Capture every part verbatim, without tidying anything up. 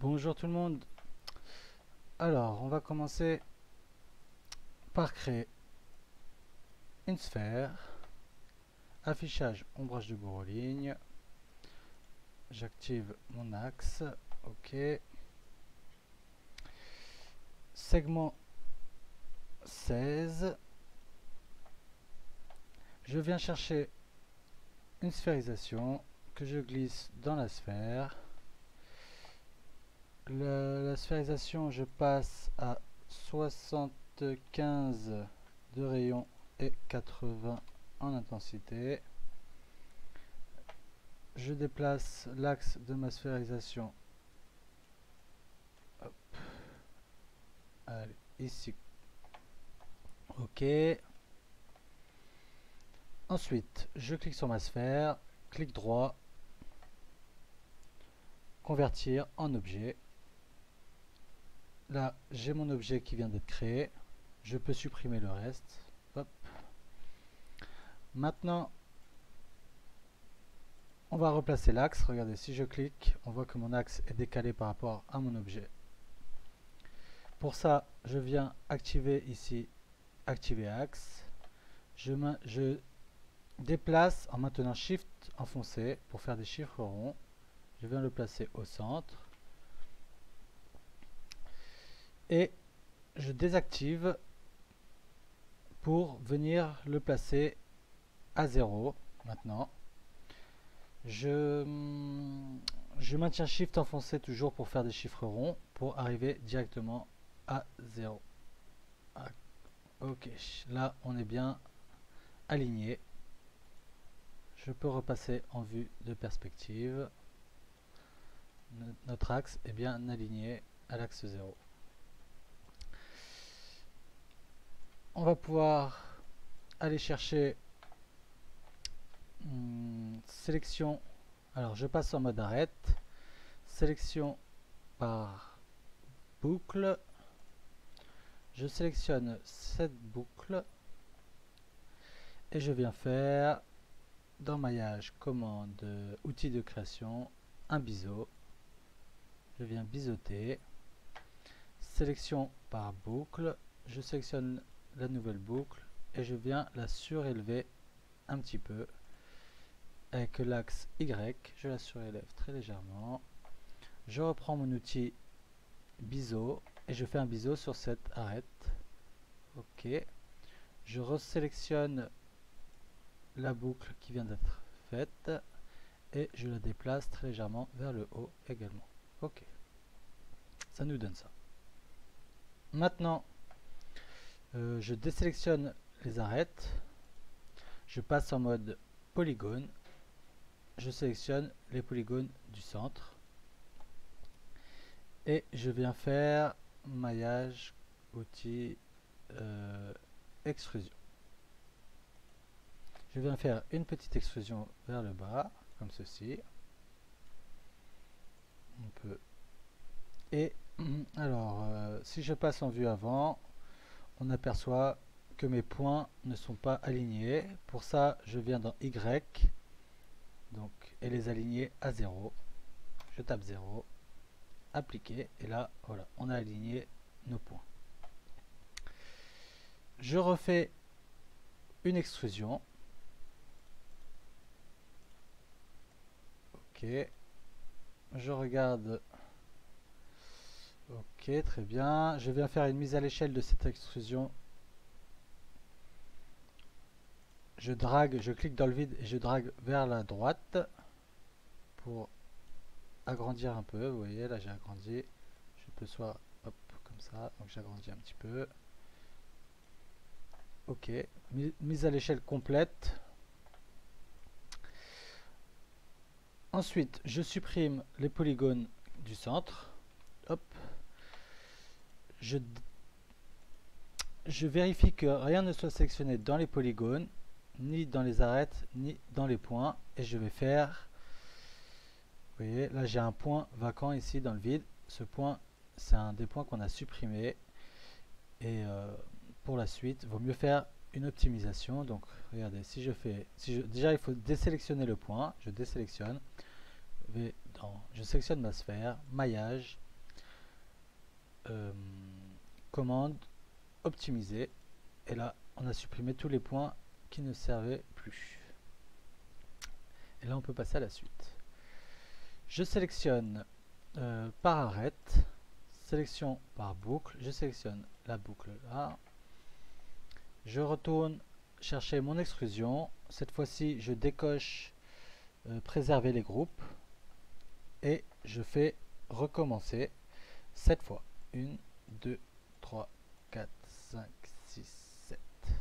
Bonjour tout le monde. Alors, on va commencer par créer une sphère. Affichage ombrage de bourreau-ligne. J'active mon axe. OK. Segment seize. Je viens chercher une sphérisation que je glisse dans la sphère. Le, la sphérisation, je passe à soixante-quinze de rayon et quatre-vingts en intensité. Je déplace l'axe de ma sphérisation. Hop. Allez, ici. OK. Ensuite, je clique sur ma sphère, clic droit, convertir en objet. Là, j'ai mon objet qui vient d'être créé. Je peux supprimer le reste. Hop. Maintenant, on va replacer l'axe. Regardez, si je clique, on voit que mon axe est décalé par rapport à mon objet. Pour ça, je viens activer ici, activer axe. Je, je déplace en maintenant Shift enfoncé pour faire des chiffres ronds. Je viens le placer au centre. Et je désactive pour venir le placer à zéro maintenant. Je, je maintiens Shift enfoncé toujours pour faire des chiffres ronds pour arriver directement à zéro. Ah, ok, là on est bien aligné. Je peux repasser en vue de perspective. Notre axe est bien aligné à l'axe zéro. On va pouvoir aller chercher hum, sélection. Alors je passe en mode arrête. Sélection par boucle. Je sélectionne cette boucle et je viens faire dans maillage commande outil de création un biseau. Je viens biseauter. Sélection par boucle. Je sélectionne la nouvelle boucle et je viens la surélever un petit peu avec l'axe Y. Je la surélève très légèrement. Je reprends mon outil biseau et je fais un biseau sur cette arête. OK. Je resélectionne la boucle qui vient d'être faite et je la déplace très légèrement vers le haut également. OK. Ça nous donne ça. Maintenant, euh, je désélectionne les arêtes. Je passe en mode polygone. Je sélectionne les polygones du centre. Et je viens faire maillage, outil, euh, extrusion. Je viens faire une petite extrusion vers le bas, comme ceci. On peut. Et alors, euh, si je passe en vue avant, on aperçoit que mes points ne sont pas alignés. Pour ça, je viens dans Y, donc, et les aligner à zéro. Je tape zéro, appliquer, et là, voilà, on a aligné nos points. Je refais une extrusion. Ok. Je regarde. Ok, très bien. Je viens faire une mise à l'échelle de cette extrusion. Je drague, je clique dans le vide et je drague vers la droite pour agrandir un peu. Vous voyez, là j'ai agrandi. Je peux soit, hop, comme ça. Donc j'agrandis un petit peu. Ok, mise à l'échelle complète. Ensuite, je supprime les polygones du centre. Hop. Je, je vérifie que rien ne soit sélectionné dans les polygones, ni dans les arêtes, ni dans les points. Et je vais faire... Vous voyez, là j'ai un point vacant ici dans le vide. Ce point, c'est un des points qu'on a supprimé. Et euh, pour la suite, il vaut mieux faire une optimisation. Donc regardez, si je fais... Si je, déjà, il faut désélectionner le point. Je désélectionne. Je, vais dans, je sélectionne ma sphère, maillage, euh, commande optimiser, et là on a supprimé tous les points qui ne servaient plus. Et là on peut passer à la suite. Je sélectionne euh, par arrête, sélection par boucle, je sélectionne la boucle là, je retourne chercher mon extrusion, cette fois-ci je décoche euh, préserver les groupes et je fais recommencer cette fois. un, deux, trois, quatre, cinq, six, sept.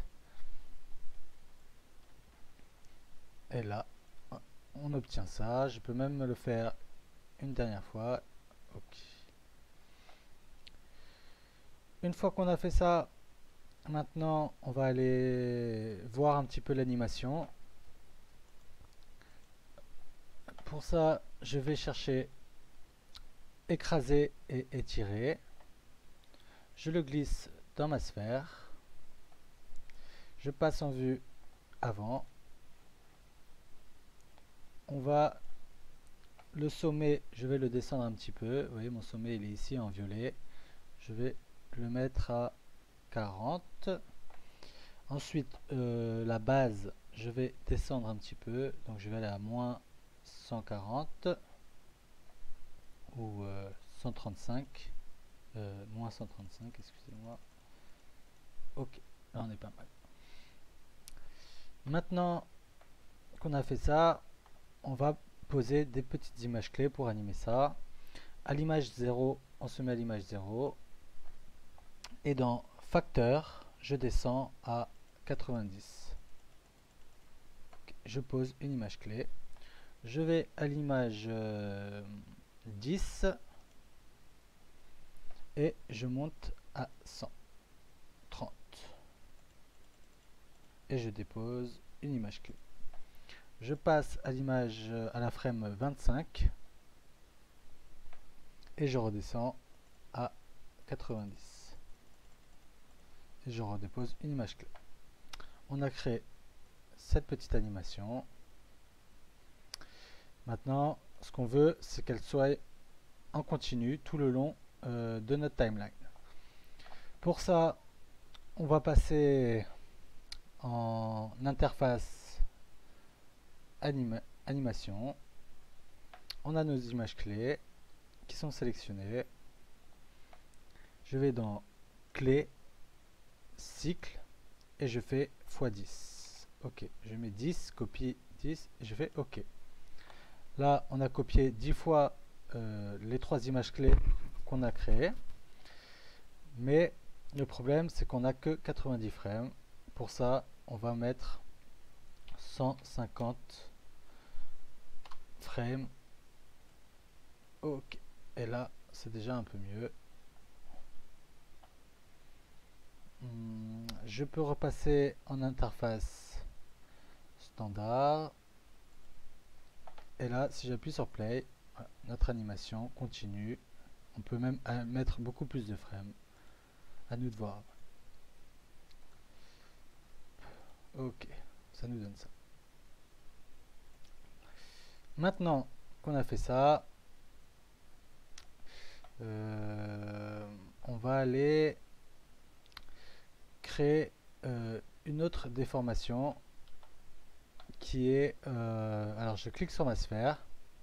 Et là, on obtient ça. Je peux même le faire une dernière fois. Ok. Une fois qu'on a fait ça, maintenant on va aller voir un petit peu l'animation. Pour ça, je vais chercher écraser et étirer. Je le glisse dans ma sphère. Je passe en vue avant. On va le sommet, je vais le descendre un petit peu. Vous voyez, mon sommet il est ici en violet. Je vais le mettre à quarante. Ensuite, euh, la base, je vais descendre un petit peu. Donc je vais aller à moins cent quarante ou euh, cent trente-cinq. Euh, moins cent trente-cinq, excusez-moi. Ok, là on est pas mal. Maintenant qu'on a fait ça, on va poser des petites images clés pour animer ça. À l'image zéro, on se met à l'image zéro. Et dans facteur, je descends à quatre-vingt-dix. Je pose une image clé. Je vais à l'image euh, dix et je monte à cent trente. Et je dépose une image clé. Je passe à l'image à la frame vingt-cinq et je redescends à quatre-vingt-dix. Et je redépose une image clé. On a créé cette petite animation. Maintenant, ce qu'on veut, c'est qu'elle soit en continu tout le long euh, de notre timeline. Pour ça, on va passer en interface anima animation. On a nos images clés qui sont sélectionnées. Je vais dans clé, cycle et je fais fois dix. Ok, je mets dix, copie dix et je fais ok. Là, on a copié dix fois euh, les trois images clés qu'on a créées. Mais le problème, c'est qu'on n'a que quatre-vingt-dix frames. Pour ça, on va mettre cent cinquante frames. Ok. Et là, c'est déjà un peu mieux. Hum, je peux repasser en interface standard. Et là, si j'appuie sur play, voilà, notre animation continue. On peut même mettre beaucoup plus de frames. À nous de voir. Ok, ça nous donne ça. Maintenant qu'on a fait ça, euh, on va aller créer euh, une autre déformation qui est... Euh, alors je clique sur ma sphère,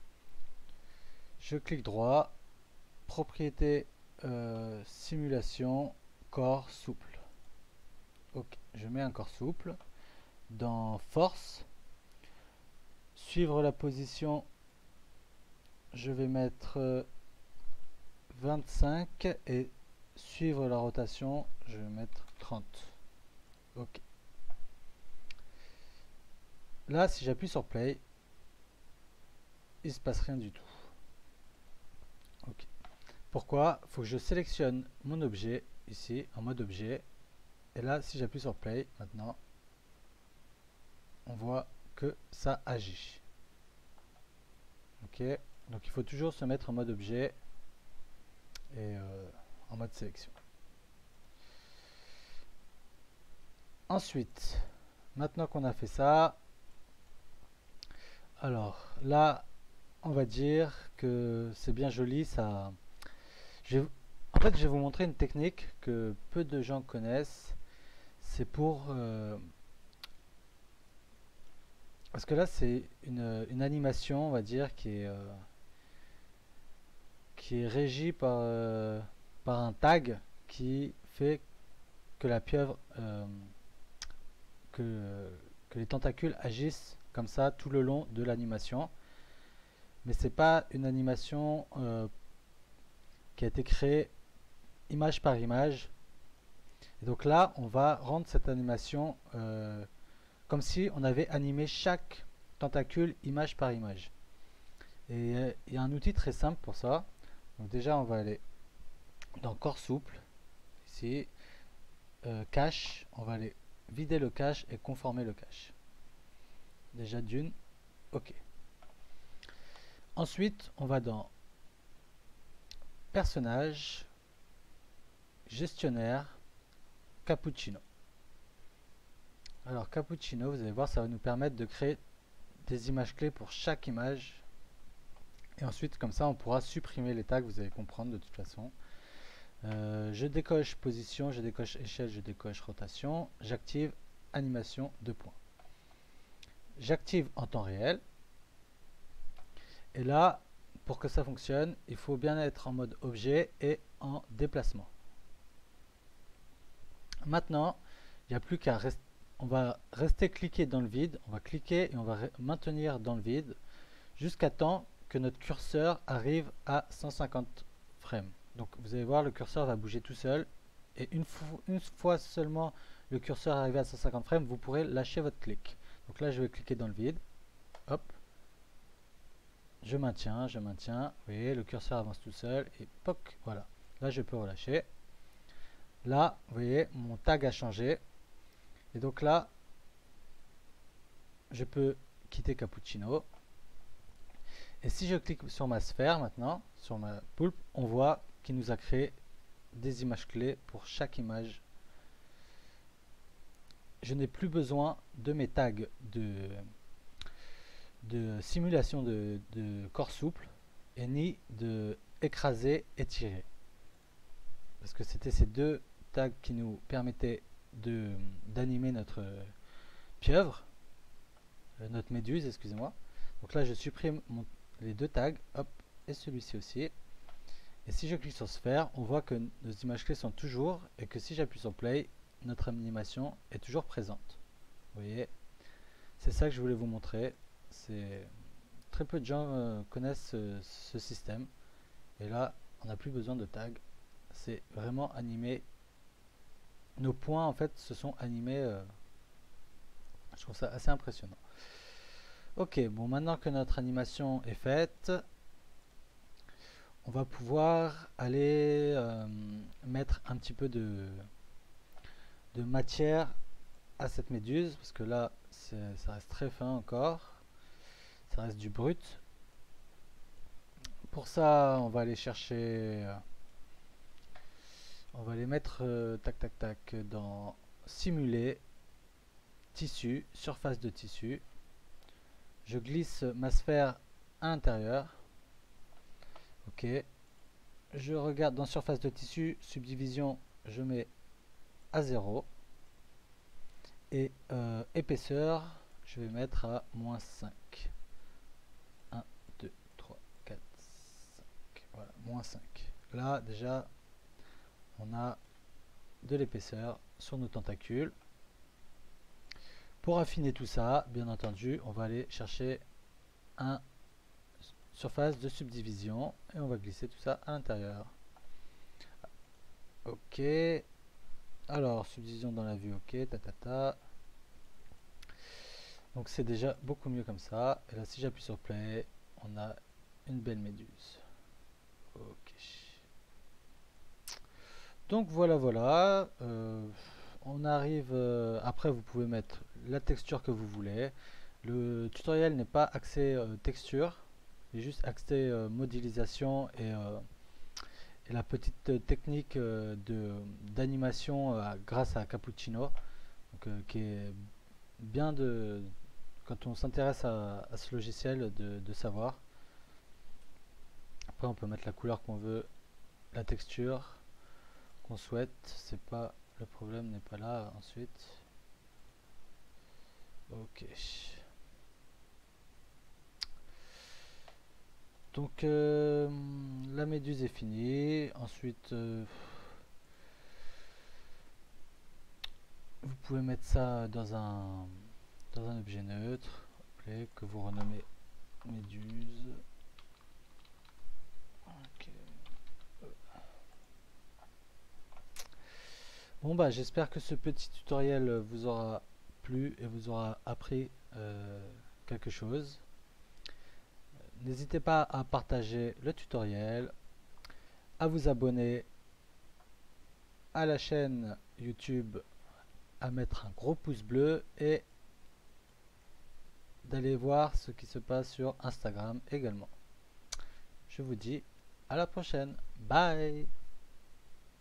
je clique droit, propriété euh, simulation, corps souple. Ok, je mets un corps souple. Dans force, suivre la position, je vais mettre vingt-cinq et suivre la rotation, je vais mettre trente. Ok. Là, si j'appuie sur play, il se passe rien du tout. Ok. Pourquoi? Il faut que je sélectionne mon objet ici en mode objet. Et là, si j'appuie sur play, maintenant, on voit que ça agit. Ok. Donc il faut toujours se mettre en mode objet et euh, en mode sélection. Ensuite, maintenant qu'on a fait ça, alors là, on va dire que c'est bien joli, ça. Je vais, fait, je vais vous montrer une technique que peu de gens connaissent. C'est pour... Euh, parce que là, c'est une, une animation, on va dire, qui est, euh, qui est régie par, euh, par un tag qui fait que la pieuvre... Euh, que, que les tentacules agissent comme ça tout le long de l'animation. Mais c'est pas une animation euh, qui a été créée image par image. Et donc là, on va rendre cette animation euh, comme si on avait animé chaque tentacule image par image. Et euh, il y a un outil très simple pour ça. Donc déjà, on va aller dans corps souple, ici, euh, cache, on va aller vider le cache et conformer le cache. Déjà d'une, ok. Ensuite, on va dans personnage, gestionnaire, cappuccino. Alors cappuccino, vous allez voir, ça va nous permettre de créer des images clés pour chaque image. Et ensuite, comme ça, on pourra supprimer les tags, vous allez comprendre de toute façon. Euh, je décoche position, je décoche échelle, je décoche rotation. J'active animation, deux points. J'active en temps réel. Et là, pour que ça fonctionne, il faut bien être en mode objet et en déplacement. Maintenant, il n'y a plus qu'à rester. On va rester cliqué dans le vide, on va cliquer et on va maintenir dans le vide jusqu'à temps que notre curseur arrive à cent cinquante frames. Donc vous allez voir, le curseur va bouger tout seul et une, une fois seulement le curseur arrivé à cent cinquante frames, vous pourrez lâcher votre clic. Donc là, je vais cliquer dans le vide. Hop. Je maintiens, je maintiens. Vous voyez, le curseur avance tout seul et poc, voilà. Là, je peux relâcher. Là, vous voyez, mon tag a changé. Et donc là, je peux quitter Cappuccino. Et si je clique sur ma sphère maintenant, sur ma poulpe, on voit qu'il nous a créé des images clés pour chaque image. Je n'ai plus besoin de mes tags de, de simulation de, de corps souple et ni de écraser et tirer. Parce que c'était ces deux tags qui nous permettaient de d'animer notre pieuvre, notre méduse, excusez-moi. Donc là, je supprime mon, les deux tags, hop, et celui-ci aussi. Et si je clique sur sphère, on voit que nos images clés sont toujours, et que si j'appuie sur play, notre animation est toujours présente. Vous voyez, c'est ça que je voulais vous montrer. C'est très peu de gens euh, connaissent ce, ce système. Et là, on n'a plus besoin de tags. C'est vraiment animé. Nos points, en fait, se sont animés. Euh, je trouve ça assez impressionnant. Ok, bon, maintenant que notre animation est faite, on va pouvoir aller euh, mettre un petit peu de, de matière à cette méduse, parce que là, ça reste très fin encore. Ça reste du brut. Pour ça, on va aller chercher... Euh, on va les mettre euh, tac tac tac dans simuler, tissu, surface de tissu. Je glisse ma sphère à l'intérieur. Ok. Je regarde dans surface de tissu, subdivision, je mets à zéro. Et euh, épaisseur, je vais mettre à moins cinq. un, deux, trois, quatre, cinq. Voilà, moins cinq. Là, déjà, on a de l'épaisseur sur nos tentacules. Pour affiner tout ça, bien entendu, on va aller chercher un surface de subdivision et on va glisser tout ça à l'intérieur. Ok. Alors, subdivision dans la vue, ok, ta ta ta. Donc c'est déjà beaucoup mieux comme ça. Et là, si j'appuie sur play, on a une belle méduse. Ok. Donc voilà, voilà. Euh, on arrive... Euh, après, vous pouvez mettre la texture que vous voulez. Le tutoriel n'est pas axé euh, texture. Il est juste axé euh, modélisation et, euh, et la petite euh, technique euh, de d'animation euh, grâce à Cappuccino. Donc, euh, qui est bien de... Quand on s'intéresse à, à ce logiciel, de, de savoir. Après, on peut mettre la couleur qu'on veut, la texture. qu'on souhaite. C'est pas le problème n'est pas là ensuite. Ok. Donc euh, la méduse est finie. Ensuite, euh, vous pouvez mettre ça dans un dans un objet neutre appelé, que vous renommez méduse. Okay. Bon bah j'espère que ce petit tutoriel vous aura plu et vous aura appris euh, quelque chose. N'hésitez pas à partager le tutoriel, à vous abonner à la chaîne YouTube, à mettre un gros pouce bleu et d'aller voir ce qui se passe sur Instagram également. Je vous dis à la prochaine. Bye!